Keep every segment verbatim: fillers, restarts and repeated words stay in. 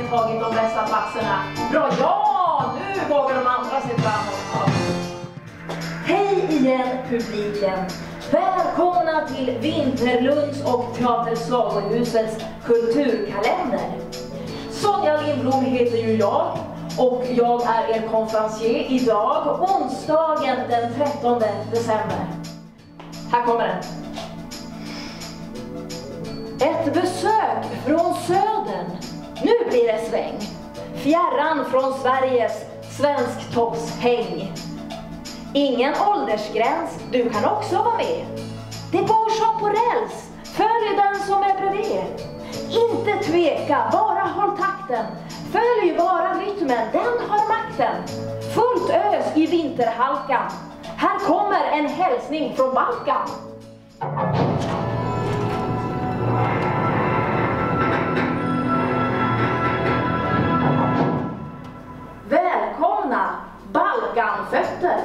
verkligen tagit de bästa platserna. Bra, ja! Nu vågar de andra sig framåt. Hej igen publiken! Välkomna till Vinterlunds och Teaterslagerhusets kulturkalender. Sonja Lindblom heter ju jag och jag är er konferencier idag, onsdagen den trettonde december. Här kommer den. Ett besök från södern. Nu blir det sväng. Fjärran från Sveriges svensktopshäng. Ingen åldersgräns, du kan också vara med. Det går som på räls, följ den som är bredvid. Inte tveka, bara håll takten. Följ bara rytmen, den har makten. Fullt ös i vinterhalkan. Här kommer en hälsning från Balkan. Välkomna, Balkanfötter!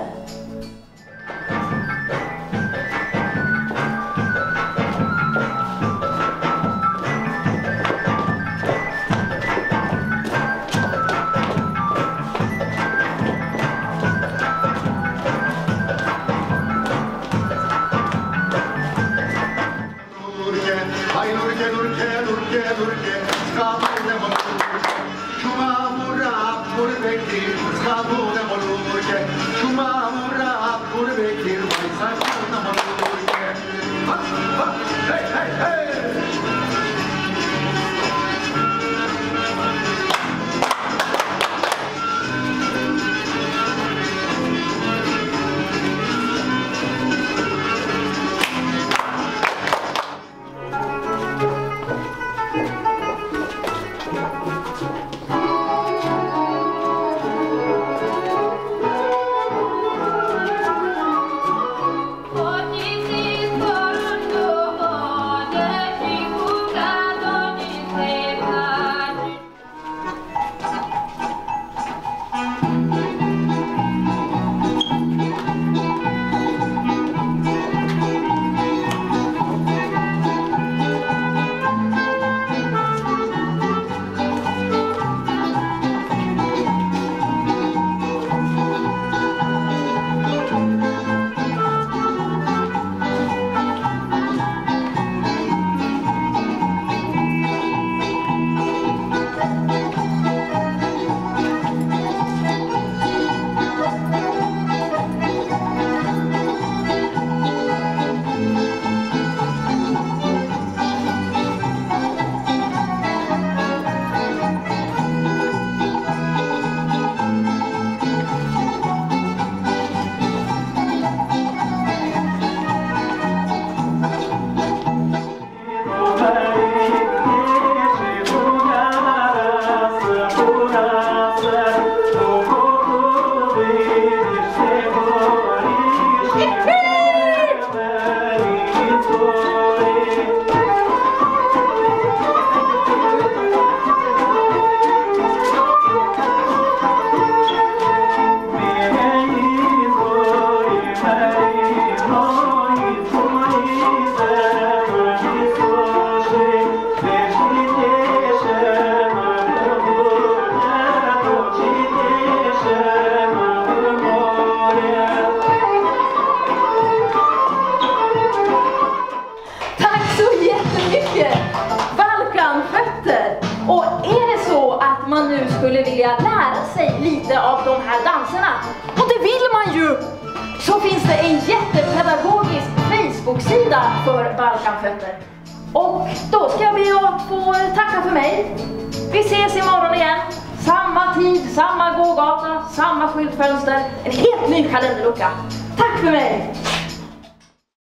Man nu skulle vilja lära sig lite av de här danserna, och det vill man ju, så finns det en jättepedagogisk Facebook-sida för Balkanfötter. Och då ska vi att få tacka för mig. Vi ses imorgon igen. Samma tid, samma gågata, samma skyltfönster, en helt ny kalenderlucka. Tack för mig!